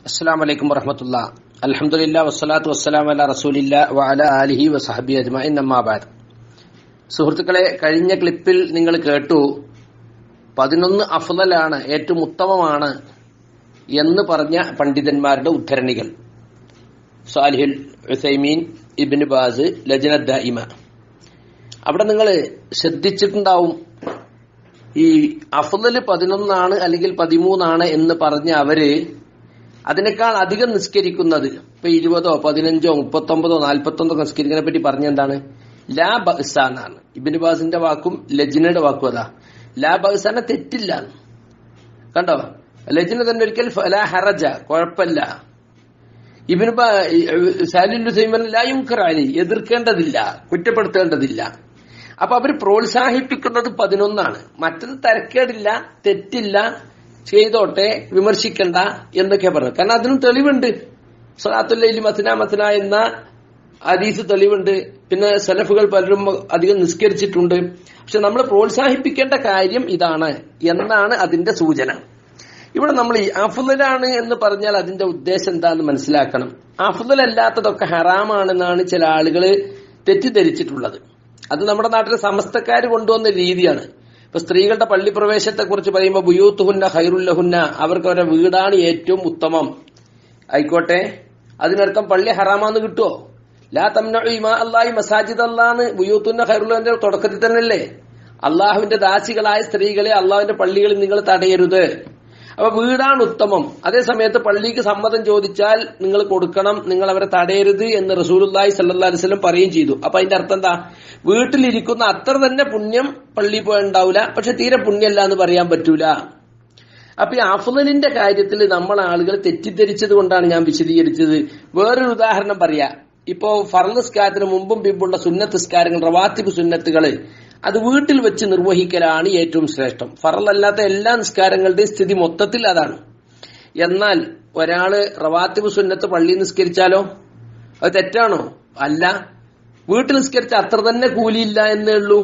അസ്സലാമു അലൈക്കും വറഹ്മത്തുള്ളാഹി. അൽഹംദുലില്ലാഹി വസ്സലാത്തു വസ്സലാമു അലാ റസൂലില്ലാഹി വഅലാ ആലിഹി വസഹ്ബിഹി അജ്മഈൻ. അമ്മാ ബഅദ്. സുഹൃത്തുക്കളെ, കഴിഞ്ഞ ക്ലിപ്പിൽ നിങ്ങൾ കേട്ടു 11 അഫ്ളലാണ്, ഏറ്റവും ഉത്തമമാണ് എന്ന് പറഞ്ഞ പണ്ഡിതന്മാരുടെ ഉദ്ധരണികൾ. Salih Uthaymeen, Ibn Baz, Lajnah Daimah. അവിടെ നിങ്ങൾ ശ്രദ്ധിച്ചിട്ടുണ്ടാവും, ഈ അഫ്ളൽ 11 അല്ലെങ്കിൽ 13 എന്ന് പറഞ്ഞ അവര് അതിനേക്കാൾ അധികം നിസ്കരിക്കുന്നത്, ഇപ്പൊ 20, 15, 39, 41 നിസ്കരിക്കുന്നതിനെ പറ്റി പറഞ്ഞെന്താണ്? ലാ ബഅസ എന്നാണ്. ഇബ്നു ബാസിന്റെ വാക്കും ലജ്നയുടെ വാക്കും അതാ. ലാ ബഅസന തെറ്റില്ല. കണ്ടോ, ലജ്ന തന്നെ ഒരിക്കൽ ലാ ഹറജ, കുഴപ്പമില്ല. ഇബ്നു സാലിഹുൽ ഉസൈമീൻ ലാ യുൻകർ അലൈ, എതിർക്കേണ്ടതില്ല, കുറ്റപ്പെടുത്തേണ്ടതില്ല. അപ്പൊ അവർ പ്രോത്സാഹിപ്പിക്കുന്നത് 11. മറ്റത് തരക്കേടില്ല, തെറ്റില്ല, ചെയ്തോട്ടെ, വിമർശിക്കണ്ട എന്നൊക്കെ പറഞ്ഞു. കാരണം അതിനും തെളിവുണ്ട്. സ്വലാത്തുൽ ലൈലി മസ്ന മസ്ന എന്ന ഹദീസ് തെളിവുണ്ട്. പിന്നെ സലഫുകൾ പലരും അധികം നിസ്കരിച്ചിട്ടുണ്ട്. പക്ഷെ നമ്മൾ പ്രോത്സാഹിപ്പിക്കേണ്ട കാര്യം ഇതാണ് എന്നാണ് അതിന്റെ സൂചന. ഇവിടെ നമ്മൾ ഈ അഫ്ളലാണ് എന്ന് പറഞ്ഞാൽ അതിന്റെ ഉദ്ദേശം എന്താന്ന് മനസ്സിലാക്കണം. അഫ്ളൽ അല്ലാത്തതൊക്കെ ഹറാമാണെന്നാണ് ചില ആളുകൾ തെറ്റിദ്ധരിച്ചിട്ടുള്ളത്. അത് നമ്മുടെ നാട്ടിലെ സമസ്തക്കാർ കൊണ്ടുവന്ന രീതിയാണ്. ഇപ്പൊ സ്ത്രീകളുടെ പള്ളി പ്രവേശത്തെ കുറിച്ച് പറയുമ്പോൾ ബുയൂത്തുഹുന്ന ഖൈറുല്ലഹുന്ന, അവർക്ക് അവരുടെ വീടാണ് ഏറ്റവും ഉത്തമം. ആയിക്കോട്ടെ, അതിനർത്ഥം പള്ളി ഹറാമാന്ന് കിട്ടുമോ? ലാ തംനഉ ഇമാ അല്ലാഹി മസാജിദ് അല്ലാഹ് ബുയൂത്തുഹുന്ന ഖൈറുല്ലഹുന്ന തുടക്കത്തിൽ തന്നെയല്ലേ? അള്ളാഹുവിന്റെ ദാസികളായ സ്ത്രീകളെ അള്ളാഹുവിന്റെ പള്ളികളിൽ നിങ്ങൾ തടയരുത്. അപ്പൊ വീടാണ് ഉത്തമം. അതേ സമയത്ത് പള്ളിക്ക് സമ്മതം ചോദിച്ചാൽ നിങ്ങൾ കൊടുക്കണം, നിങ്ങൾ അവരെ തടയരുത് എന്ന് റസൂലുള്ളാഹി സ്വല്ലല്ലാഹു അലൈഹി വസല്ലം പറയുകയും ചെയ്തു. അപ്പൊ അതിന്റെ അർത്ഥം എന്താ? വീട്ടിലിരിക്കുന്ന അത്ര തന്നെ പുണ്യം പള്ളിയിൽ പോയുണ്ടാവില്ല, പക്ഷെ തീരെ പുണ്യമല്ല എന്ന് പറയാൻ പറ്റൂല. അപ്പൊ ഈ അഫ്ളലിന്റെ കാര്യത്തിൽ നമ്മൾ ആളുകൾ തെറ്റിദ്ധരിച്ചത് കൊണ്ടാണ് ഞാൻ വിശദീകരിച്ചത്. വേറൊരു ഉദാഹരണം പറയാ. ഇപ്പോ ഫർള് നിസ്കാരത്തിന് മുമ്പും പിമ്പുള്ള സുന്നത്ത് നിസ്കാരങ്ങൾ, റവാത്തിബ് സുന്നത്തുകള്, അത് വീട്ടിൽ വെച്ച് നിർവഹിക്കലാണ് ഏറ്റവും ശ്രേഷ്ഠം. ഫർളല്ലാത്ത എല്ലാ നിസ്കാരങ്ങളുടെയും സ്ഥിതി മൊത്തത്തിൽ അതാണ്. എന്നാൽ ഒരാള് റവാത്തിബ് സുന്നത്ത് പള്ളിയിൽ നിസ്കരിച്ചാലോ അത് തെറ്റാണോ? അല്ല. വീട്ടിൽ നിസ്കരിച്ച അത്ര തന്നെ കൂലിയില്ല എന്നേ ഉള്ളൂ.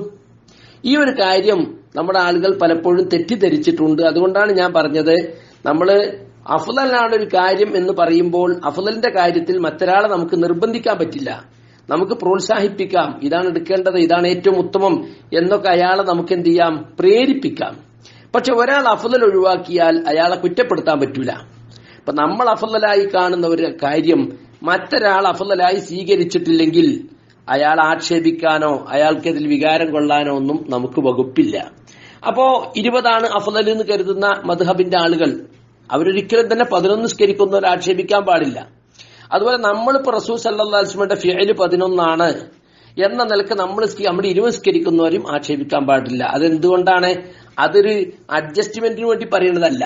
ഈ ഒരു കാര്യം നമ്മുടെ ആളുകൾ പലപ്പോഴും തെറ്റിദ്ധരിച്ചിട്ടുണ്ട്. അതുകൊണ്ടാണ് ഞാൻ പറഞ്ഞത്, നമ്മള് അഫ്ളലാണ് ഒരു കാര്യം എന്ന് പറയുമ്പോൾ അഫ്ളലിന്റെ കാര്യത്തിൽ മറ്റൊരാളെ നമുക്ക് നിർബന്ധിക്കാൻ പറ്റില്ല. നമുക്ക് പ്രോത്സാഹിപ്പിക്കാം, ഇതാണ് എടുക്കേണ്ടത്, ഇതാണ് ഏറ്റവും ഉത്തമം എന്നൊക്കെ അയാളെ നമുക്ക് എന്ത് ചെയ്യാം? പ്രേരിപ്പിക്കാം. പക്ഷെ ഒരാൾ അഫ്ളൽ ഒഴിവാക്കിയാൽ അയാളെ കുറ്റപ്പെടുത്താൻ പറ്റൂല. ഇപ്പൊ നമ്മൾ അഫ്ളലായി കാണുന്ന ഒരു കാര്യം മറ്റൊരാൾ അഫ്ളലായി സ്വീകരിച്ചിട്ടില്ലെങ്കിൽ അയാൾ ആക്ഷേപിക്കാനോ അയാൾക്കതിൽ വികാരം കൊള്ളാനോ ഒന്നും നമുക്ക് വകുപ്പില്ല. അപ്പോ 20 അഫ്ളൽ എന്ന് കരുതുന്ന മദ്ഹബിന്റെ ആളുകൾ അവരൊരിക്കലും തന്നെ 11 നിസ്കരിക്കുന്നവരെ ആക്ഷേപിക്കാൻ പാടില്ല. അതുപോലെ നമ്മളിപ്പോ റസൂൽ സല്ലല്ലാഹു അലൈഹി വസല്ലമയുടെ ഫിഅല് 11 എന്ന നിലക്ക് നമ്മൾ 20 നിസ്കരിക്കുന്നവരും ആക്ഷേപിക്കാൻ പാടില്ല. അതെന്തുകൊണ്ടാണ്? അതൊരു അഡ്ജസ്റ്റ്മെന്റിന് വേണ്ടി പറയുന്നതല്ല,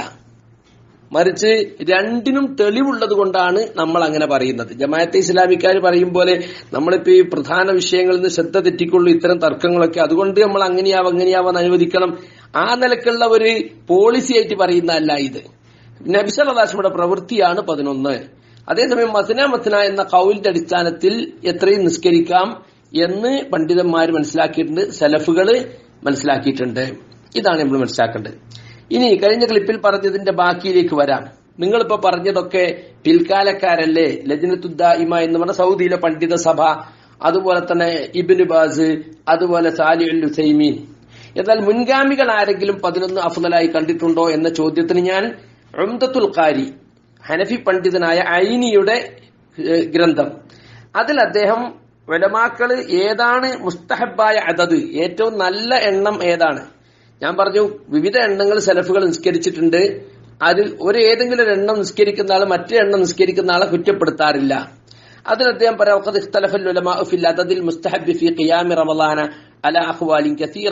മറിച്ച് രണ്ടിനും തെളിവുള്ളത് കൊണ്ടാണ് നമ്മൾ അങ്ങനെ പറയുന്നത്. ജമാഅത്തെ ഇസ്ലാമിക്കാർ പറയും പോലെ നമ്മളിപ്പോ ഈ പ്രധാന വിഷയങ്ങളിൽ നിന്ന് ശ്രദ്ധ തെറ്റിക്കൊള്ളു ഇത്തരം തർക്കങ്ങളൊക്കെ, അതുകൊണ്ട് നമ്മൾ അങ്ങനെയാവാൻ അനുവദിക്കണം, ആ നിലക്കുള്ള ഒരു പോളിസി ആയിട്ട് പറയുന്നതല്ല ഇത്. നബി സല്ലല്ലാഹു അലൈഹി വസല്ലമയുടെ പ്രവൃത്തിയാണ് 11. അതേസമയം മസ്ന എന്ന ഖൗലിന്റെ അടിസ്ഥാനത്തിൽ എത്രയും നിസ്കരിക്കാം എന്ന് പണ്ഡിതന്മാർ മനസ്സിലാക്കിയിട്ടുണ്ട്, സലഫുകള് മനസ്സിലാക്കിയിട്ടുണ്ട്. ഇതാണ് നമ്മൾ മനസ്സിലാക്കേണ്ടത്. ഇനി കഴിഞ്ഞ ക്ലിപ്പിൽ പറഞ്ഞതിന്റെ ബാക്കിയിലേക്ക് വരാം. നിങ്ങളിപ്പോ പറഞ്ഞതൊക്കെ പിൽക്കാലക്കാരല്ലേ? ലജ്നത്തു ദായിമ എന്ന് പറഞ്ഞ സൗദിയിലെ പണ്ഡിത സഭ, അതുപോലെ തന്നെ ഇബ്നു ബാസ്, അതുപോലെ സാലിഹുൽ ഉസൈമീൻ. എന്നാൽ മുൻഗാമികൾ ആരെങ്കിലും 11 അഫ്ളലായി കണ്ടിട്ടുണ്ടോ എന്ന ചോദ്യത്തിന് ഞാൻ ഉംദത്തുൽ ഖാരി, ഹനഫി പണ്ഡിതനായ ഐനിയുടെ ഗ്രന്ഥം, അതിൽ അദ്ദേഹം ഉലമാക്കള് ഏതാണ് മുസ്തഹബായ അദദ്, ഏറ്റവും നല്ല എണ്ണം ഏതാണ്, ഞാൻ പറഞ്ഞു വിവിധ എണ്ണങ്ങൾ സലഫുകൾ നിസ്കരിച്ചിട്ടുണ്ട്. അതിൽ ഏതെങ്കിലും ഒരു എണ്ണം നിസ്കരിക്കുന്ന ആൾ മറ്റേ എണ്ണം നിസ്കരിക്കുന്ന ആളെ കുറ്റപ്പെടുത്താറില്ല. അതിൽ അദ്ദേഹം പറയാം, ഖദ് ഇഖ്തലഫൽ ഉലമാഉ ഫിൽ അദദിൽ മുസ്തഹബ് ഫീ ഖിയാമി റമളാന അലാ അഖ്വാലിൻ കസീറ.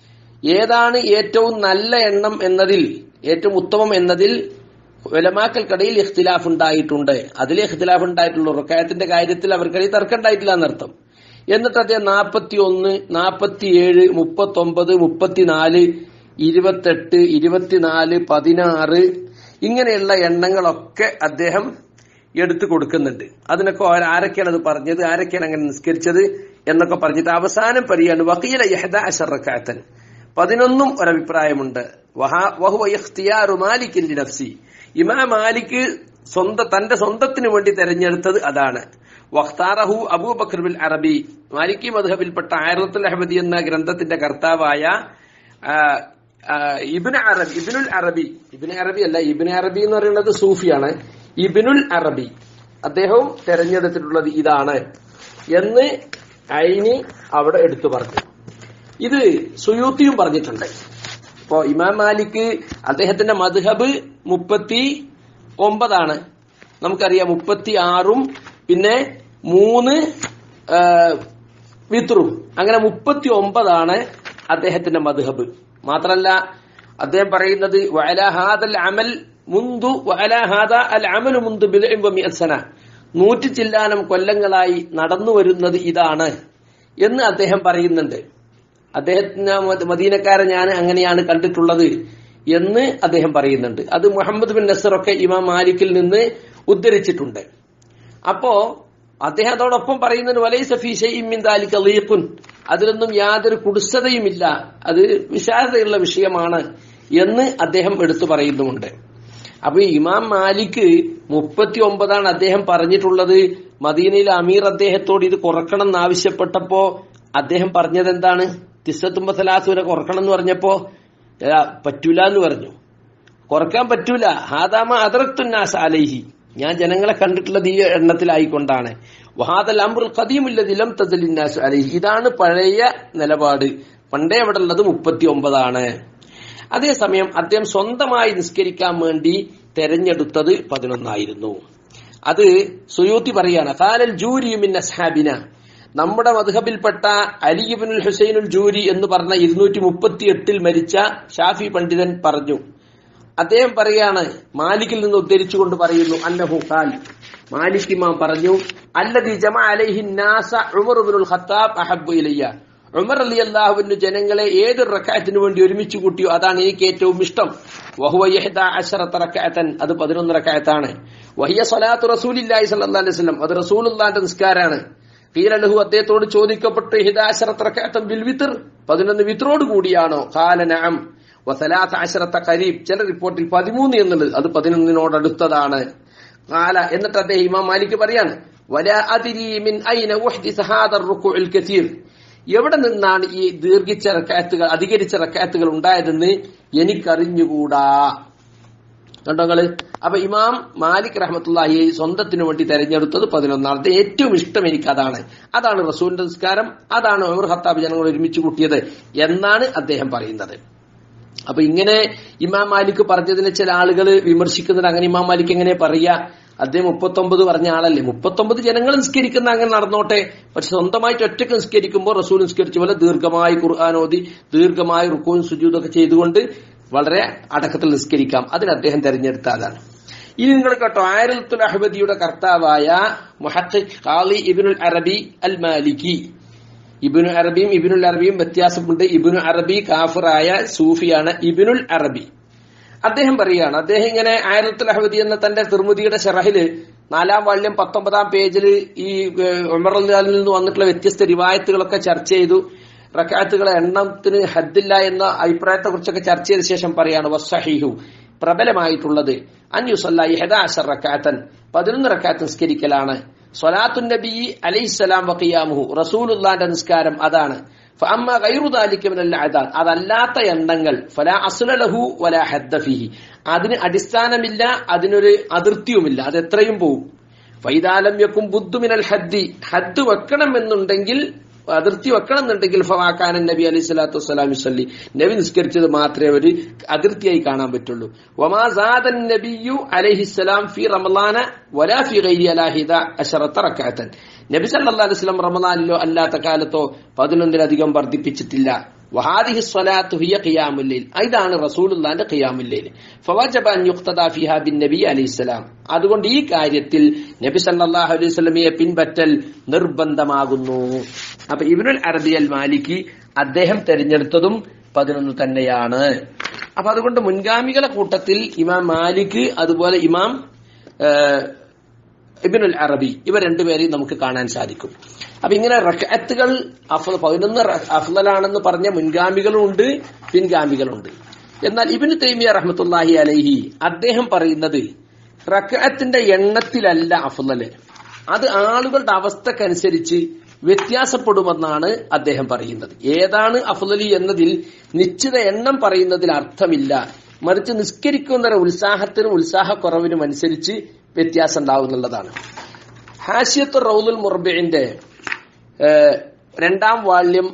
ഏതാണ് ഏറ്റവും നല്ല എണ്ണം എന്നതിൽ, ഏറ്റവും ഉത്തമം എന്നതിൽ ഉലമാക്കൾക്കിടയിൽ ഇഖ്തിലാഫ് ഉണ്ടായിട്ടുണ്ട്. അതിൽ ഇഖ്തിലാഫ് ഉണ്ടായിട്ടുള്ളൂ. റുകഅത്തിന്റെ കാര്യത്തിൽ അവർക്കിടയിൽ തർക്കം ഉണ്ടായിട്ടില്ല എന്നർത്ഥം. എന്നിട്ട് അദ്ദേഹം 41, 47, 39, 34, 28, 24, 16 ഇങ്ങനെയുള്ള എണ്ണങ്ങളൊക്കെ അദ്ദേഹം എടുത്തു കൊടുക്കുന്നുണ്ട്. അതിനൊക്കെ ആരൊക്കെയാണ് അത് പറഞ്ഞത്, ആരൊക്കെയാണ് അങ്ങനെ നിസ്കരിച്ചത് എന്നൊക്കെ പറഞ്ഞിട്ട് അവസാനം പറയാണ് വഖീല 11 റക്അത്തൻ, 11 ഒരഭിപ്രായമുണ്ട്. വഹുവ ഇഖ്തിയാറു മാലിക് ലിനഫ്സി, ഇമാം മാലിക് തന്റെ സ്വന്തത്തിന് വേണ്ടി തെരഞ്ഞെടുത്തത് അതാണ്. വഖ്താറഹു അബൂബക്കർ ബിൽ അറബി, മാലിക്കി മദ്ഹബിൽപ്പെട്ട ആയിറത്തുൽ അഹ്മദി എന്ന ഗ്രന്ഥത്തിന്റെ കർത്താവായ ഇബ്നു അറബി എന്ന് പറയുന്നത് സൂഫിയാണ്. ഇബ്നുൽ അറബി അദ്ദേഹവും തെരഞ്ഞെടുത്തിട്ടുള്ളത് ഇതാണ് എന്ന് ഐനി അവിടെ എടുത്തു പറഞ്ഞു. ഇത് സുയൂത്തിയും പറഞ്ഞിട്ടുണ്ട്. ഇപ്പോ ഇമാം മാലിക് അദ്ദേഹത്തിന്റെ മദ്ഹബ് 39 നമുക്കറിയാം. 36 പിന്നെ 3 വിത്റും, അങ്ങനെ 39 അദ്ദേഹത്തിന്റെ മദ്ഹബ്. മാത്രല്ല അദ്ദേഹം പറയുന്നത് വഅലാ ഹാദൽ അമൽ മുൻദു വഅലാ ഹാദാ അൽ അമലു മുൻദു ബിദ്ഇൻ വമിഅത് സന, 100 ചില്ലാനം കൊല്ലങ്ങളായി നടന്നു വരുന്നത് ഇതാണ് എന്ന് അദ്ദേഹം പറയുന്നുണ്ട്. അദ്ദേഹത്തിന് മദീനക്കാരെ ഞാൻ അങ്ങനെയാണ് കണ്ടിട്ടുള്ളത് എന്ന് അദ്ദേഹം പറയുന്നുണ്ട്. അത് മുഹമ്മദ് ബിൻ നസർ ഒക്കെ ഇമാം മാലിക്കിൽ നിന്ന് ഉദ്ധരിച്ചിട്ടുണ്ട്. അപ്പോ അദ്ദേഹം അതോടൊപ്പം പറയുന്നുണ്ട് വലൈസ ഫീ ശൈഇൻ മിൻ ദാലിക ലീഖുൻ, അതിലൊന്നും യാതൊരു കുടുസതയുമില്ല, അത് വിശാലതയുള്ള വിഷയമാണ് എന്ന് അദ്ദേഹം എടുത്തു പറയുന്നുമുണ്ട്. അപ്പൊ ഇമാം മാലിക് 39 അദ്ദേഹം പറഞ്ഞിട്ടുള്ളത്. മദീനയിലെ അമീർ അദ്ദേഹത്തോട് ഇത് കുറക്കണം എന്നാവശ്യപ്പെട്ടപ്പോ അദ്ദേഹം പറഞ്ഞത് എന്താണ്? 93 വരെ കുറക്കണം എന്ന് പറഞ്ഞപ്പോ പറ്റൂല എന്ന് പറഞ്ഞു. കുറക്കാൻ പറ്റൂല. ഹാദാമ അദ്റക്തുന്നാസ് അലൈഹി, ഞാൻ ജനങ്ങളെ കണ്ടിട്ടുള്ളത് ഈ എണ്ണത്തിലായിക്കൊണ്ടാണ്. വഹാദൽ അംറുൽ ഖദീമുല്ലദി ലം തസലിന്നാസ് അലൈഹി, ഇതാണ് പഴയ നിലപാട്. പണ്ടേ അവിടെ ഉള്ളത് 39. അതേസമയം അദ്ദേഹം സ്വന്തമായി നിസ്കരിക്കാൻ വേണ്ടി തെരഞ്ഞെടുത്തത് 11. അത് സുയൂത്തി പറയാണ്. ഖാലൽ ജൂരി മിൻ അസ്ഹാബിന, നമ്മുടെ മദ്ഹബിൽപ്പെട്ട അലി ഇബ്നുൽ ഹുസൈനുൽ ജൂരി എന്ന് പറഞ്ഞ 238 മരിച്ച ഷാഫി പണ്ഡിതൻ പറഞ്ഞു. അദ്ദേഹം പറയാണ്, മാലിക്കിൽ നിന്ന് ഉദ്ധരിച്ചുകൊണ്ട് പറയുന്നു, അന്നഹു ഖാൽ, മാലിക് ഇമാം പറഞ്ഞു, അല്ലദി ജമഅ അലൈഹി നാസ ഉമർ ഇബ്നുൽ ഖത്താബ് അഹബ്ബു ഇലയ്യ, ഉമർ റളിയല്ലാഹു അൻഹു ജനങ്ങളെ ഏത് റക്അത്തിന് വേണ്ടി ഒരുമിച്ച് കൂട്ടിയോ അതാണ് എനിക്ക് ഏറ്റവും ഇഷ്ടം. വഹുവ 11 റക്അതൻ, അത് 11 റക്അത്താണ്. വഹിയ സ്വലാത്തു റസൂലില്ലാഹി സ്വല്ലല്ലാഹു അലൈഹി വസല്ലം, അത് റസൂലുള്ളാഹിന്റെ നിസ്കാരമാണ്. ഖീല ലഹു, അദ്ദേഹത്തോട് ചോദിക്കപ്പെട്ടു, 11 റക്അതൻ ബിൽ വിത്ർ, 11 വിത്രോട് കൂടിയാണോ? ഖാല നഅം വ13 ഖരീബ്, ചില റിപ്പോർട്ടിൽ 13 എന്നുള്ളത്, അത് 11 ഖാല, എന്നിട്ട് അദ്ദേഹം ഇമാം മാലിക് പറയാണ്, വലാ അദ്രി മിൻ ഐന ഉഹ്ദിസ ഹാദ റുകൂഉൽ കസീർ, എവിടെ നിന്നാണ് ഈ ദീർഘിച്ച റക്അത്തുകൾ, അധികരിച്ച റക്അത്തുകൾ ഉണ്ടായതെന്ന് എനിക്കറിഞ്ഞുകൂടാ. കണ്ടോങ്ങള്. അപ്പൊ ഇമാം മാലിക് റഹ്മത്തുള്ളാഹി സ്വന്തത്തിനു വേണ്ടി തെരഞ്ഞെടുത്തത് 11. ഏറ്റവും ഇഷ്ടം എനിക്ക് അതാണ് റസൂലിന്റെ നിസ്കാരം, അതാണ് ഉമർ ഖത്താബ് ജനങ്ങൾ ഒരുമിച്ച് കൂട്ടിയത് എന്നാണ് അദ്ദേഹം പറയുന്നത്. അപ്പൊ ഇങ്ങനെ ഇമാം മാലിക് പറഞ്ഞതിനെ ചില ആളുകൾ വിമർശിക്കുന്നത്, അങ്ങനെ ഇമാം മാലിക് എങ്ങനെ പറയാ? അദ്ദേഹം 39 പറഞ്ഞ ആളല്ലേ. 39 ജനങ്ങൾ നിസ്കരിക്കുന്ന അങ്ങനെ നടന്നോട്ടെ. പക്ഷെ സ്വന്തമായിട്ട് ഒറ്റയ്ക്ക് നിസ്കരിക്കുമ്പോൾ റസൂൽ നിസ്കരിച്ച പോലെ ദീർഘമായി ഖുർആൻ ഓതി ദീർഘമായി റുക്കൂഉം സുജൂദൊക്കെ ചെയ്തുകൊണ്ട് വളരെ അടക്കത്തിൽ നിസ്കരിക്കാം. അതിന് അദ്ദേഹം തെരഞ്ഞെടുത്ത അതാണ്. ഇനി നിങ്ങൾ കേട്ടോ, ആയിറത്തുൽ അഹ്മദിയുടെ കർത്താവായ മുഹഖിഖ് ഖാളി ഇബ്നുൽ അറബി അൽ മാലിക്കി. ഇബ്നുൽ അറബിയും വ്യത്യാസമുണ്ട്. ഇബ്നു അറബി കാഫിറായ സൂഫിയാണ്. ഇബ്നുൽ അറബി അദ്ദേഹം പറയാണ്, അദ്ദേഹം ഇങ്ങനെ ആയിറത്തുൽ അഹ്മദി എന്ന തന്റെ തിർമിദിയുടെ ശറഹില് 4-ാം വാള്യം 19-ാം പേജിൽ ഈ ഉമർ റളിയല്ലാഹു നിന്ന് വന്നിട്ടുള്ള വ്യത്യസ്ത റിവായത്തുകളൊക്കെ ചർച്ച ചെയ്തു. റക്അത്തുകളെ എണ്ണത്തിന് ഹദ്ദില്ല എന്ന അഭിപ്രായത്തെ കുറിച്ചൊക്കെ ചർച്ച ചെയ്ത ശേഷം പറയാണ്, വസ്സഹീഹു, പ്രബലമായിട്ടുള്ളത്, അൻ യുസല്ല 11 റക്അത്തൻ, 11 റക്അത്ത് നിസ്കരിക്കലാണ്. സ്വലാത്തുൻ നബി അലൈഹിസ്സലാം വഖിയാമുഹു, റസൂലുള്ളാഹിന്റെ നിസ്കാരം അതാണ്. ഫഅമ്മാ ഗൈറു ദാലിക മിനൽ അദാദ്, അതല്ലാത്ത എണ്ണങ്ങൾ, ഫലാ അസ്ല ലഹു വലാ ഹദ്ദ ഫീഹി, അതിന് അടിസ്ഥാനമില്ല, അതിനൊരു അതിർത്തിയുമില്ല, അത് എത്രയും പോവും. ഫഇദാ ലം യകുൻ ബുദ്ദു മിനൽ ഹദ്ദി, ഹദ്ദ് വെക്കണം എന്നുണ്ടെങ്കിൽ, അതിർത്തി വെക്കണം എന്നുണ്ടെങ്കിൽ, ഫവാകാന നബി അലൈഹി സ്വലാത്തു വസ്സലാം യുസല്ലി, നബി നിസ്കരിച്ചത് മാത്രമേ ഒരു അതിർത്തിയായി കാണാൻ പറ്റുള്ളൂ. വമാ സാദൻ നബിയു അലൈഹിസ്സലാം ഫി റമളാന വലാ ഫി ഗൈരി അലാ 11 റക്അത്തൻ, നബി സല്ലല്ലാഹു അലൈഹി വസല്ലം റമളാനിലോ അല്ലാത്ത കാലത്തോ 11-ലധികം വർദ്ധിപ്പിച്ചിട്ടില്ല. വഹാദിഹി സ്വലാത്തു ഹിയ ഖിയാമുൽ ലൈൽ, ഇതാണ് റസൂലുള്ളാഹിന്റെ ഖിയാമുൽ ലൈൽ. ഫവജബ അൻ യുഖ്തദാ ഫിഹാ ബിൻ നബി അലൈഹിസ്സലാം, അതുകൊണ്ട് ഈ കാര്യത്തിൽ നബി സല്ലല്ലാഹു അലൈഹി വസല്ലമയെ പിൻപറ്റൽ നിർബന്ധമാകുന്നു. അപ്പൊ ഇബ്നുൽ അറബി അൽ മാലിക്കി അദ്ദേഹം തെരഞ്ഞെടുത്തതും 11 തന്നെയാണ്. അപ്പൊ അതുകൊണ്ട് മുൻഗാമികളെ കൂട്ടത്തിൽ ഇമാം മാലിക്, അതുപോലെ ഇമാം ഇബ്നുൽ അറബി, ഇവർ രണ്ടുപേരെയും നമുക്ക് കാണാൻ സാധിക്കും. അപ്പൊ ഇങ്ങനെ റക്അത്തുകൾ 11 അഫ്ളലാണെന്ന് പറഞ്ഞ മുൻഗാമികളുണ്ട്, പിൻഗാമികളുണ്ട്. എന്നാൽ ഇബ്നു തൈമിയ റഹ്മത്തുള്ളാഹി അലൈഹി അദ്ദേഹം പറയുന്നത് റക്അത്തിന്റെ എണ്ണത്തിലല്ല അഫ്ളല്, അത് ആളുകളുടെ അവസ്ഥക്കനുസരിച്ച് വ്യത്യാസപ്പെടുമെന്നാണ് അദ്ദേഹം പറയുന്നത്. ഏതാണ് അഫ്ളലി എന്നതിൽ നിശ്ചിത എണ്ണം പറയുന്നതിൽ അർത്ഥമില്ല, മറിച്ച് നിസ്കരിക്കുന്ന ഉത്സാഹത്തിനും ഉത്സാഹക്കുറവിനും അനുസരിച്ച് വ്യത്യാസം ഉണ്ടാവുന്നുള്ളതാണ്. ഹാശിയത്ത് റൗദുൽ മുർബിഇന്റെ 2ാം വാള്യം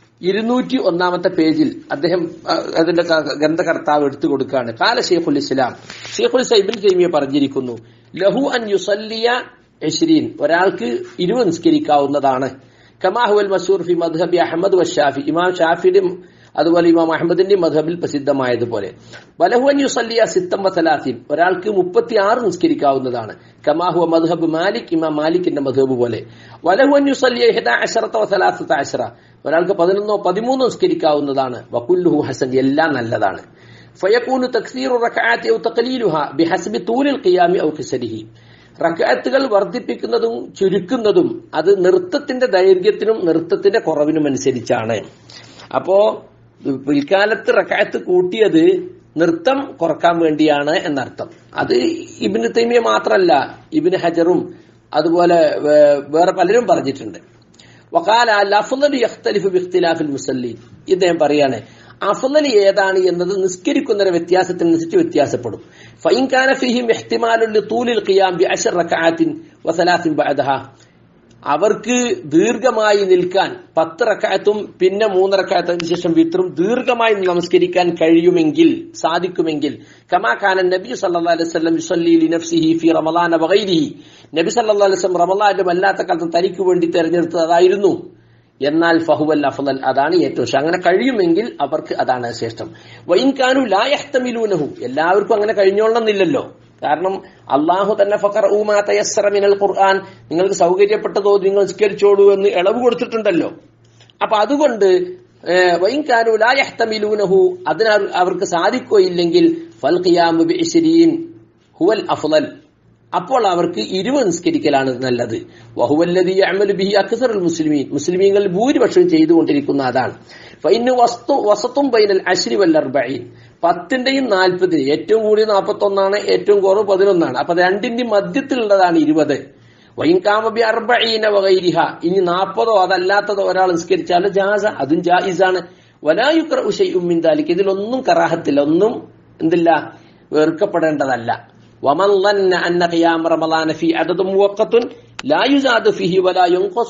201 പേജിൽ അദ്ദേഹം അതിന്റെ ഗ്രന്ഥകർത്താവ് എടുത്തു കൊടുക്കുകയാണ്. കാല ഷെയ്ഖുൽ ഇസ്ലാം ഇബ്നു തൈമിയ്യ പറഞ്ഞിരിക്കുന്നു, ലഹു അൻ യുസല്ലിയ 20, ഒരാൾക്ക് 20 നിസ്കരിക്കാവുന്നതാണ്. കമാ ഹുവൽ മശൂർ ഫി മദ്ഹബി അഹ്മദ് വശാഫി, ഇമാം ഷാഫിയുടെ അതുപോലെ ഇമാം അഹ്മദിന്റെ മദ്ഹബിൽ പ്രസിദ്ധമായതുപോലെ. വലഹു അൻ യുസല്ലിയ 36, ഒരാൾക്ക് 36 നിസ്കരിക്കാവുന്നതാണ്. കമാ ഹുവ മദ്ഹബ് മാലിക്, ഇമാം മാലിക്കിന്റെ മദ്ഹബ് പോലെ. വലഹു അൻ യുസല്ലിയ 11 വ13, ഒരാൾക്ക് 11 13 നിസ്കരിക്കാവുന്നതാണ്. വകുല്ലുഹു ഹസൻ, എല്ലാം നല്ലതാണ്. ഫയകൂനു തക്സീറു റക്അഅത്തി ഔ തഖലീലുഹാ ബിഹസ്ബി തൂലിൽ ഖിയാമി ഔ ഖിസരിഹി, റക്അത്തുകൾ വർദ്ധിപ്പിക്കുന്നതും ചുരുക്കുന്നതും അത് നൃത്തത്തിന്റെ ദൈർഘ്യത്തിനും നൃത്തത്തിന്റെ കുറവിനും അനുസരിച്ചാണ്. അപ്പോ പിൽക്കാലത്ത് റക്അത്ത് കൂട്ടിയത് നൃത്തം കുറക്കാൻ വേണ്ടിയാണ് എന്നർത്ഥം. അത് ഇബ്നു തൈമിയ്യ മാത്രമല്ല, ഇബ്നു ഹജറും അതുപോലെ വേറെ പലരും പറഞ്ഞിട്ടുണ്ട്. വഖാല അൽ അഫ്ളലു യഖ്തലിഫു ബിഖ്തിലാഫിൽ മുസല്ലീൻ, ഇദ്ദേഹം പറയാണ് അഫ്ളൽ ഏതാണ് എന്നത് നിസ്കരിക്കുന്നവരുടെ വ്യത്യാസത്തിനനുസരിച്ച് വ്യത്യാസപ്പെടും. ഫഇൻ കാന ഫീഹിം ഇഹ്തിമാലുൻ ലിതൂലിൽ ഖിയാം ബി10 റക്അഅത്തിൻ വ3 ബഅദഹാ, അവർക്ക് ദീർഘമായി നിൽക്കാൻ 10 റക്അത്തും പിന്നെ 3 റക്അത്തിന് ശേഷം വിത്റും ദീർഘമായി നമസ്കരിക്കാൻ സാധിക്കുമെങ്കിൽ കമാ കാന നബി സല്ലല്ലാഹു അലൈഹി വസല്ലം യുസല്ലി ലിനഫ്സിഹി ഫീ റമളാന വഗൈരിഹി, നബി സല്ലല്ലാഹു അലൈഹി വസല്ലം റമളാനിലും അല്ലാത്ത കാലത്തും തനിക്ക് വേണ്ടി തെരഞ്ഞെടുത്തത് അതായിരുന്നു. എന്നാൽ ഫഹുവൽ അഫ്ളൽ, അതാണ് ഏറ്റവും ശ്രേഷ്ഠം. അങ്ങനെ കഴിയുമെങ്കിൽ അവർക്ക് അതാണ് ശ്രേഷ്ഠം. വഇൻ കാനു ലാ യഹ്തമിലൂനഹു, എല്ലാവർക്കും അങ്ങനെ കഴിഞ്ഞോളണമെന്നില്ലല്ലോ. കാരണം അള്ളാഹു തന്നെ ഫഖറഉ മാ തയസ്സറ മിനൽ ഖുർആൻ, നിങ്ങൾക്ക് സൗകര്യപ്പെട്ടതോ നിങ്ങൾ നിസ്കരിച്ചോളൂ എന്ന് ഇളവ് കൊടുത്തിട്ടുണ്ടല്ലോ. അപ്പൊ അതുകൊണ്ട് വഇൻ കാനു ലാ യഹ്തമിലൂനഹു, അതിനാൽ അവർക്ക് സാധിക്കുകയില്ലെങ്കിൽ ഫൽ ഖിയാമു ബി20 ഹുവൽ അഫ്ളൽ, അപ്പോൾ അവർക്ക് 20 നിസ്കരിക്കലാണ് നല്ലത്. വഹുവല്ലദീ യഅമലു ബിഹി അക്സറുൽ മുസ്ലിമീൻ, മുസ്ലിമീങ്ങൾ ഭൂരിപക്ഷം ചെയ്തുകൊണ്ടിരിക്കുന്ന അതാണ്. ഫഇന്നു വസതും ബൈനൽ 10 വൽ 40, 10ന്റെയും 40, ഏറ്റവും കൂടിയ 41 ഏറ്റവും കുറവ് 11. അപ്പൊ രണ്ടിന്റെയും മധ്യത്തിലുള്ളതാണ് 20. വഇൻ കാമ ബി 40 വഗൈരിഹ, ഇനി 40 അതല്ലാത്തതോ ഒരാൾ നിസ്കരിച്ചാൽ ജാസ, അതും ജായിസാണ്. വലാ യുക്റഉ ശൈഉം മിൻ ദാലിക, ഇതിലൊന്നും കറാഹത്തില്ല, ഒന്നും എന്തില്ല വെറുക്കപ്പെടേണ്ടതല്ല. ومن ظن أن قيام رمضان في عدد موقت لا يزاد فيه ولا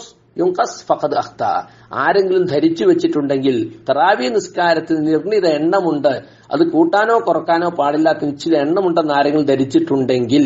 ينقص فقد أخطأ, ആരെങ്കിലും ധരിച്ചു വെച്ചിട്ടുണ്ടെങ്കിൽ തറാവീ നിസ്കാരത്തിന് നിർണിത എണ്ണമുണ്ട്, അത് കൂട്ടാനോ കുറക്കാനോ പാടില്ലാത്ത നിശ്ചിത എണ്ണമുണ്ടെന്ന് ആരെങ്കിലും ധരിച്ചിട്ടുണ്ടെങ്കിൽ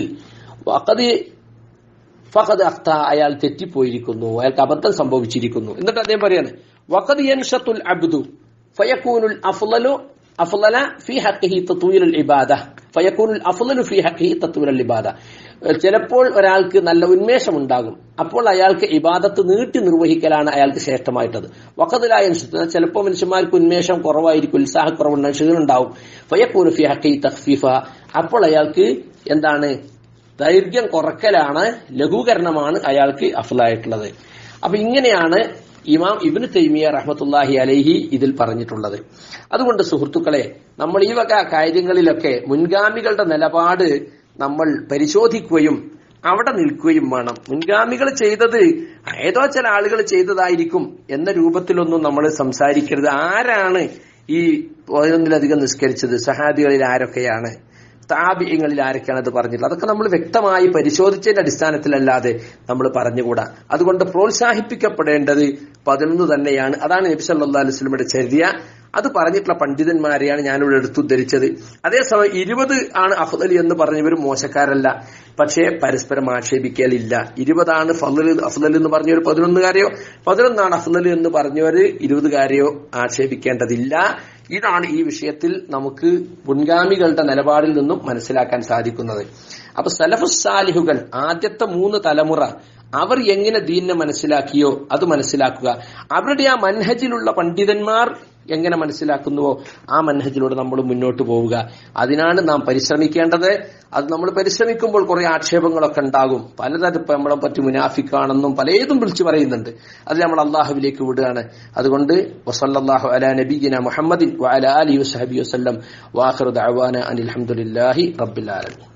ഫഖദ് അഖ്ത, അയാൾ തെറ്റിപ്പോയിരിക്കുന്നു, അയാൾക്ക് അബദ്ധം സംഭവിച്ചിരിക്കുന്നു. എന്നിട്ട് അദ്ദേഹം പറയാണ് വഖദ് യൻഷത്തുൽ അബ്ദു ഫയകൂനുൽ അഫ്ളല ഫീ ഹഖ്ഖിഹി തത്വീലുൽ ഇബാദ ഫയകൂനുൽ അഫ്ളലു ഫീ ഹഖ്ഖിഹി തത്വീലുൽ ഇബാദ, ചിലപ്പോൾ ഒരാൾക്ക് നല്ല ഉന്മേഷം ഉണ്ടാകും, അപ്പോൾ അയാൾക്ക് ഇബാദത്ത് നീട്ടി നിർവഹിക്കലാണ് അയാൾക്ക് ശ്രേഷ്ഠമായിട്ടത്. വഖദ് ലാ യൻഷത്ത്, ചിലപ്പോൾ മനുഷ്യന്മാർക്ക് ഉന്മേഷം കുറവായിരിക്കും, ഉത്സാഹക്കുറവുണ്ടാകും, ക്ഷീണുണ്ടാവും. ഫയകൂനു ഫീ ഹഖ്ഖിഹി തഖ്ഫീഫ, അപ്പോൾ അയാൾക്ക് എന്താണ് ദൈർഘ്യം കുറക്കലാണ്, ലഘൂകരണമാണ് അയാൾക്ക് അഫ്ളലായിട്ടുള്ളത്. അപ്പൊ ഇങ്ങനെയാണ് ഇമാം ഇബ്നു തൈമിയ്യ റഹ്മത്തുള്ളാഹി അലൈഹി ഇതിൽ പറഞ്ഞിട്ടുള്ളത്. അതുകൊണ്ട് സുഹൃത്തുക്കളെ, നമ്മൾ ഈ വക കാര്യങ്ങളിലൊക്കെ മുൻഗാമികളുടെ നിലപാട് നമ്മൾ പരിശോധിക്കുകയും അവിടെ നിൽക്കുകയും വേണം. മുൻഗാമികൾ ചെയ്തത് ഏതോ ചില ആളുകൾ ചെയ്തതായിരിക്കും എന്ന രൂപത്തിലൊന്നും നമ്മൾ സംസാരിക്കരുത്. ആരാണ് ഈ 11 നിസ്കരിച്ചത്, സഹാബികളിൽ ആരൊക്കെയാണ്, താബിഈങ്ങളിൽ ആരൊക്കെയാണ് അത് പറഞ്ഞിട്ടുള്ളത്, അതൊക്കെ നമ്മൾ വ്യക്തമായി പരിശോധിച്ചതിന്റെ അടിസ്ഥാനത്തിലല്ലാതെ നമ്മൾ പറഞ്ഞുകൂടാ. അതുകൊണ്ട് പ്രോത്സാഹിപ്പിക്കപ്പെടേണ്ടത് 11 തന്നെയാണ്. അതാണ് നബി സല്ലല്ലാഹു അലൈഹി വസല്ലമയുടെ ചര്യ. അത് പറഞ്ഞിട്ടുള്ള പണ്ഡിതന്മാരെയാണ് ഞാനിവിടെ എടുത്തുദ്ധരിച്ചത്. അതേസമയം 20 ആണ് അഫ്ളൽ എന്ന് പറഞ്ഞവരും മോശക്കാരല്ല, പക്ഷേ പരസ്പരം ആക്ഷേപിക്കലില്ല. 20 ആണ് അഫ്ളൽ എന്ന് പറഞ്ഞവർ 11 11 അഫ്ളൽ എന്ന് പറഞ്ഞവർ 20 ആക്ഷേപിക്കേണ്ടതില്ല. ഇതാണ് ഈ വിഷയത്തിൽ നമുക്ക് മുൻഗാമികളുടെ നിലപാടിൽ നിന്നും മനസ്സിലാക്കാൻ സാധിക്കുന്നത്. അപ്പൊ സലഫുസ് സാലിഹുകൾ, ആദ്യത്തെ 3 തലമുറ, അവർ എങ്ങനെ ദീനിനെ മനസ്സിലാക്കിയോ അത് മനസ്സിലാക്കുക. അവരുടെ ആ മൻഹജിലുള്ള പണ്ഡിതന്മാർ എങ്ങനെ മനസ്സിലാക്കുന്നുവോ ആ മൻഹജിലൂടെ നമ്മൾ മുന്നോട്ട് പോവുക. അതിനാണ് നാം പരിശ്രമിക്കേണ്ടത്. അത് നമ്മൾ പരിശ്രമിക്കുമ്പോൾ കുറെ ആക്ഷേപങ്ങളൊക്കെ ഉണ്ടാകും. പലതരം നമ്മളെ പറ്റി മുനാഫിക്കാണെന്നും പലതും വിളിച്ചു പറയുന്നുണ്ട്. അത് നമ്മൾ അള്ളാഹുവിലേക്ക് വിടുകയാണ്. അതുകൊണ്ട് വസല്ലല്ലാഹു അലാ നബിയിന മുഹമ്മദിൻ വഅലാ ആലിഹി വസഹബിഹി വസല്ലം വആഖിറു ദഅവാന അനിൽ ഹംദുലില്ലാഹി റബ്ബിൽ ആലമീൻ.